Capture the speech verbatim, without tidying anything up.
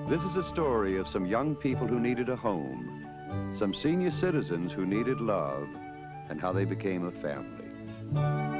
This is a story of some young people who needed a home, some senior citizens who needed love, and how they became a family.